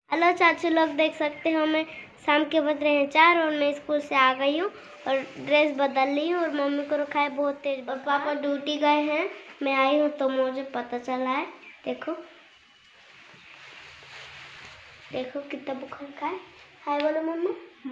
Hello चाचू लोग, देख सकते हो मैं शाम के बज रहे हैं 4 और मैं स्कूल से आ गई हूँ और ड्रेस बदल ली हूँ और मम्मी को रखा है बहुत तेज और पापा ड्यूटी गए हैं। मैं आई हूँ तो मुझे पता चला है। देखो देखो कितना बुखार का है। हाय बोलो मम्मा।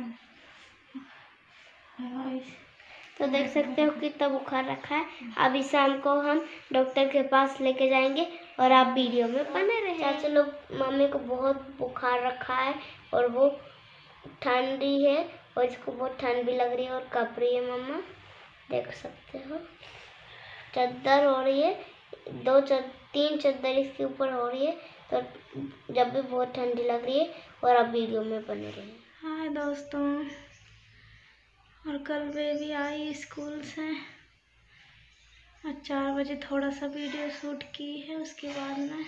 तो देख सकते हो कितना बुखार रखा है। अभी शाम को हम डॉक्टर के पास लेके जाएंगे और आप वीडियो में बने रहे। चाचा लोग, मम्मी को बहुत बुखार रखा है और वो ठंडी है और इसको बहुत ठंड भी लग रही है और कँप रही है। मम्मा देख सकते हो चद्दर हो रही है, 3 चद्दर इसके ऊपर हो रही है। तो जब भी बहुत ठंडी लग रही है और आप वीडियो में बने रहे। हाय दोस्तों, और कल बेबी आई स्कूल से और 4 बजे थोड़ा सा वीडियो शूट की है। उसके बाद में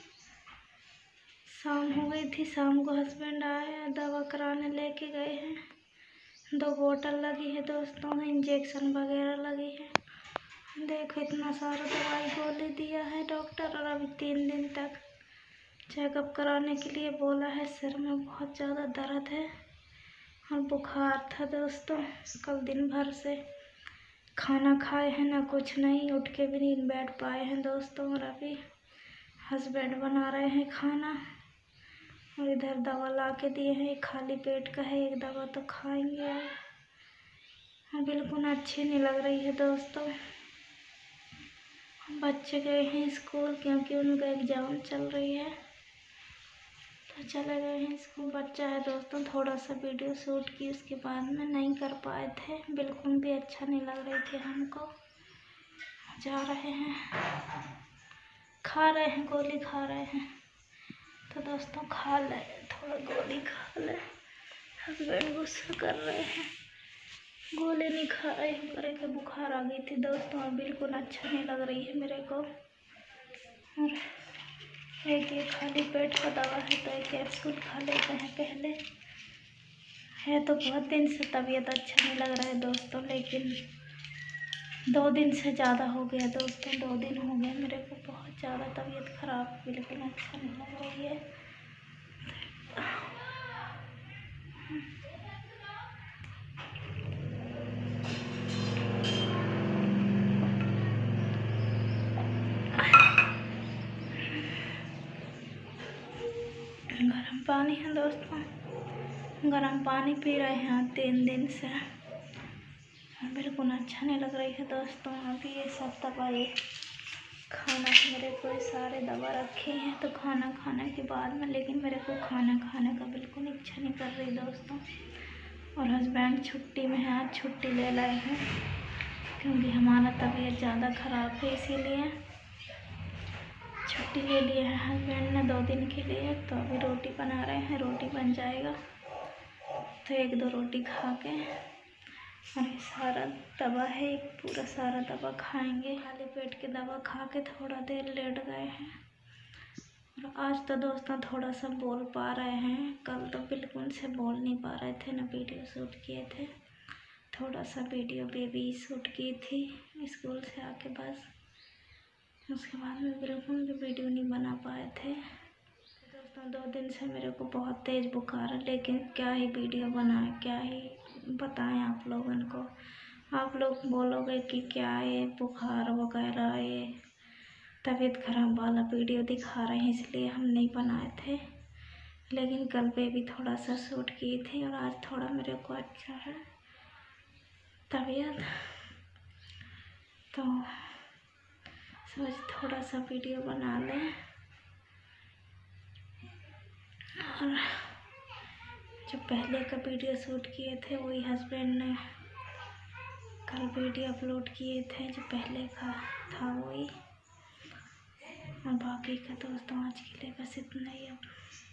शाम हो गई थी। शाम को हस्बैंड आए, दवा कराने लेके गए हैं। 2 बोतल लगी है दोस्तों, इंजेक्शन वगैरह लगी है। देखो इतना सारा दवाई गोली दिया है डॉक्टर और अभी 3 दिन तक चेकअप कराने के लिए बोला है। सिर में बहुत ज़्यादा दर्द है और बुखार था दोस्तों। कल दिन भर से खाना खाए हैं ना कुछ नहीं, उठ के भी नहीं बैठ पाए हैं दोस्तों। और अभी हस्बैंड बना रहे हैं खाना और इधर दवा ला के दिए हैं। एक खाली पेट का है, एक दवा तो खाएंगे। और बिल्कुल अच्छी नहीं लग रही है दोस्तों। बच्चे गए हैं स्कूल क्योंकि उनका एग्ज़ाम चल रही है, तो चले गए हैं स्कूल। बच्चा है दोस्तों, थोड़ा सा वीडियो शूट की, उसके बाद में नहीं कर पाए थे। बिल्कुल भी अच्छा नहीं लग रही थी हमको। जा रहे हैं, खा रहे हैं, गोली खा रहे हैं। तो दोस्तों खा ले, थोड़ा गोली खा ले। हस्बैंड गुस्सा कर रहे हैं, गोली नहीं खा रहे हैं। मेरे को बुखार आ गई थी दोस्तों और बिल्कुल अच्छा नहीं लग रही है मेरे को। और एक ये खाली पेट का दवा है तो एक कैप्सूल खा लेते हैं पहले। है तो बहुत दिन से तबीयत अच्छा नहीं लग रहा है दोस्तों, लेकिन 2 दिन से ज़्यादा हो गया दोस्तों। 2 दिन हो गए मेरे को बहुत ज़्यादा तबीयत ख़राब, बिल्कुल अच्छा नहीं लग रही है। गर्म पानी है दोस्तों, गर्म पानी पी रहे हैं 3 दिन से। बिल्कुल अच्छा नहीं लग रही है दोस्तों। अभी ये सब दवाई खाना के मेरे को सारे दवा रखे हैं तो खाना खाने के बाद में, लेकिन मेरे को खाना खाने का बिल्कुल इच्छा नहीं कर रही दोस्तों। और हस्बैंड छुट्टी में है, आज छुट्टी ले लाए हैं क्योंकि हमारा तबीयत ज़्यादा ख़राब है, इसीलिए छुट्टी ले लिए है हस्बैंड ने 2 दिन के लिए। तो अभी रोटी बना रहे हैं, रोटी बन जाएगा तो 1-2 रोटी खा के, और ये सारा दवा है, एक पूरा सारा दवा खाएंगे। खाली पेट की दवा खा के थोड़ा देर लेट गए हैं। और आज तो दोस्तों थोड़ा सा बोल पा रहे हैं, कल तो बिल्कुल से बोल नहीं पा रहे थे, ना वीडियो शूट किए थे। थोड़ा सा वीडियो बेबी शूट की थी स्कूल से आके बस, उसके बाद में बिल्कुल भी वीडियो नहीं बना पाए थे दोस्तों। 2 दिन से मेरे को बहुत तेज़ बुखार है, लेकिन क्या ही वीडियो बनाए, क्या ही बताएं आप लोगों को। आप लोग बोलोगे कि क्या ये बुखार वगैरह, ये तबीयत खराब वाला वीडियो दिखा रहे हैं, इसलिए हम नहीं बनाए थे। लेकिन कल पे भी थोड़ा सा शूट किए थे और आज थोड़ा मेरे को अच्छा है तबीयत, तो सोच थोड़ा सा वीडियो बना लें। और जो पहले का वीडियो शूट किए थे वही हस्बैंड ने कल वीडियो अपलोड किए थे, जो पहले का था वही। और बाकी का दोस्तों आज के लिए बस इतना ही। अब